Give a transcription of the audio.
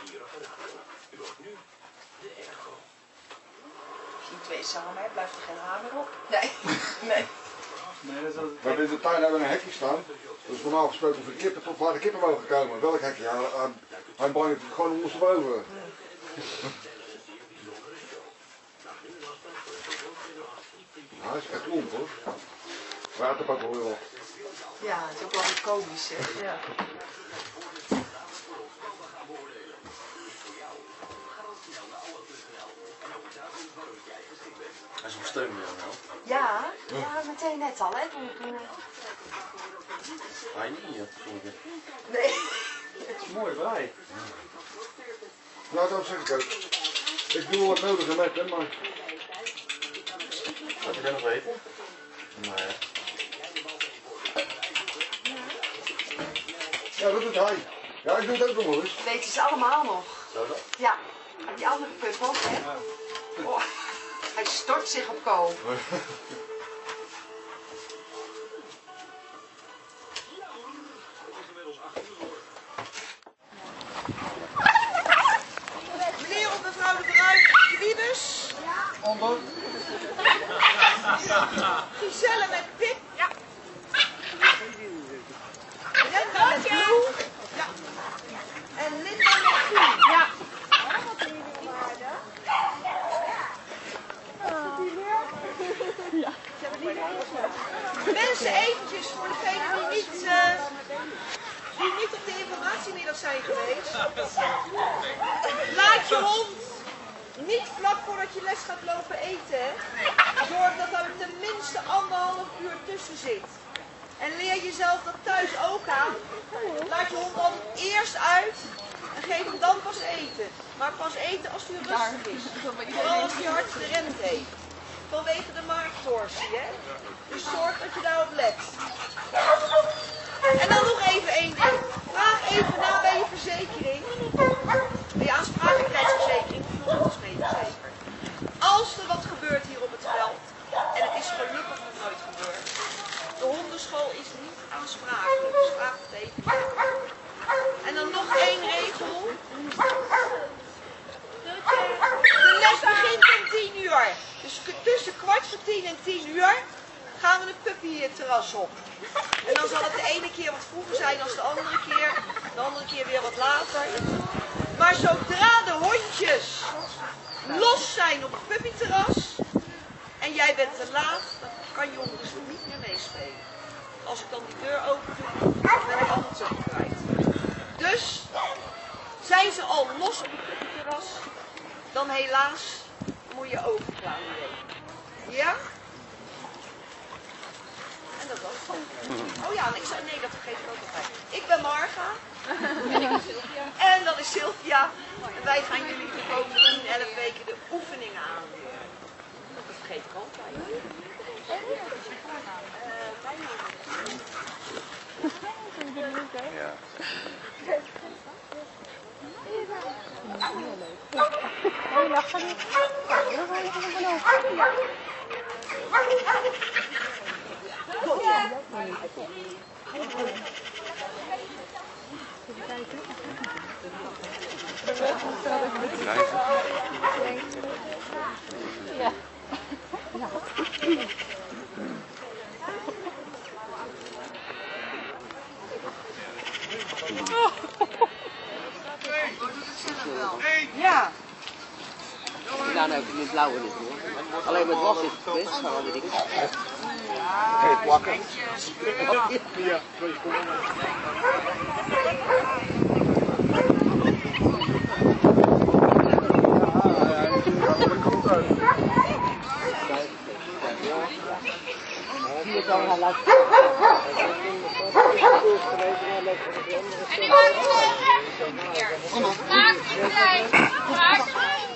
Als je twee samen hebt, blijft er geen hamer op. Nee. Nee. We hebben in de tuin hebben een hekje staan. Dat is normaal gesproken voor de kippen, tot waar de kippen mogen komen. Welk hekje? Ja, hij brengt het gewoon ondersteboven. Ja, hij is echt lomp hoor. Maar het heeft ook wel weer wat. Ja, het is ook wel weer komisch zeg. Ja. Hij is op steun weer wel. Ja, meteen net al hè. Hij niet, vroeger. Nee. Het is mooi bij. Nou, dat zeg ik ook. Ik doe wel wat nodig met hem, maar... Laat je dat nog weten? Nou ja. Ja, dat doet hij. Ja, ik doe het ook nog wel eens. Weten ze allemaal nog? Zo dan? Ja, die andere puppels hè. Oh, hij stort zich op Ko. Meneer of mevrouw de Bruin, de Wiebes? Ja. Onder. Giselle met Pip? Ja. Brenda met Lou? Ja. En Linda met Koen? Ja. Mensen eventjes voor degenen die niet op de informatiemiddag zijn geweest. Laat je hond niet vlak voordat je les gaat lopen eten. Zorg dat er tenminste 1,5 uur tussen zit. En leer jezelf dat thuis ook aan. Laat je hond dan eerst uit en geef hem dan pas eten. Maar pas eten als hij rustig is. Vooral als hij hard gerend heeft. Vanwege de maagtorsie, hè? Dus zorg dat je daarop let. En dan nog even één ding. Vraag even na bij je verzekering. Bij je aansprakelijkheidsverzekering of volksmeetverzekering. Als er wat gebeurt hier op het veld, en het is gelukkig nog nooit gebeurd, de hondenschool is niet aansprakelijk. Dus vraag het even. En dan nog één regel. De les begint om 10 uur. Dus tussen 9:15 en 10 uur gaan we het puppyterras op. En dan zal het de ene keer wat vroeger zijn dan de andere keer weer wat later. Maar zodra de hondjes los zijn op het puppyterras en jij bent te laat, dan kan je hond dus niet meer meespelen. Als ik dan die deur open doe, dan ben ik al het kwijt. Dus zijn ze al los op het puppyterras, dan helaas moet je overklauwen rekenen. Ja? En dat was het. Oh ja, en ik zei, nee, dat vergeet ik ook nog bij. Ik ben Marga. En ik ben Sylvia. En dat is Sylvia. En wij gaan jullie de komende 10, 11 weken de oefeningen aanleren. Dat vergeet ik altijd. Ja. Goeiedag, van die. Dan ga je van vanaf. Ja. Ja. Ja. Ja, nou, in het blauwe niet hoor. Alleen met was is het best, maar alle dingen. Hey, plakken. Ja, hier kan hij laten. Maak je klein.